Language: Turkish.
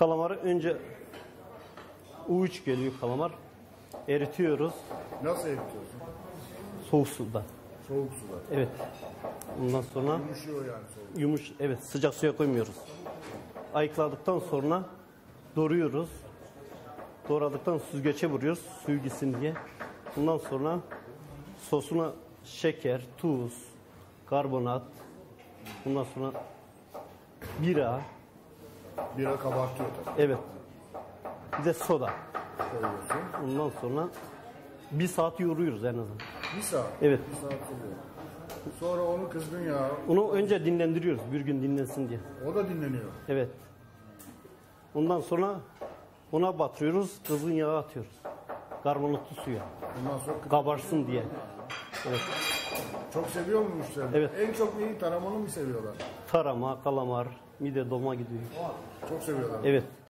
Kalamarı önce U3 geliyor kalamar. Eritiyoruz. Nasıl eritiyorsun? Soğuk suda. Soğuk suda. Evet. Ondan sonra Yumuşuyor yani soğuk. evet, sıcak suya koymuyoruz. Ayıkladıktan sonra doğruyoruz. Doğradıktan süzgece vuruyoruz suyu gitsin diye. Bundan sonra sosuna şeker, tuz, karbonat, bundan sonra bira. Bira kabartıyor tabii. Evet. Bir de soda. Koyuyorsun. Ondan sonra 1 saat yoğuruyoruz en azından. 1 saat. Evet. 1 saat oluyor. Sonra onu kızgın yağa. Onu önce dinlendiriyoruz bir gün dinlensin diye. O da dinleniyor. Evet. Ondan sonra ona batırıyoruz, kızgın yağa atıyoruz. Karbonatlı suya. Ondan sonra Kabarsın diye. Evet. çok seviyor mu müşteriler? Evet. En çok neyi, taramanı mı seviyorlar? Tarama, kalamar, mide, dolma gidiyor. Çok seviyorlar. Evet.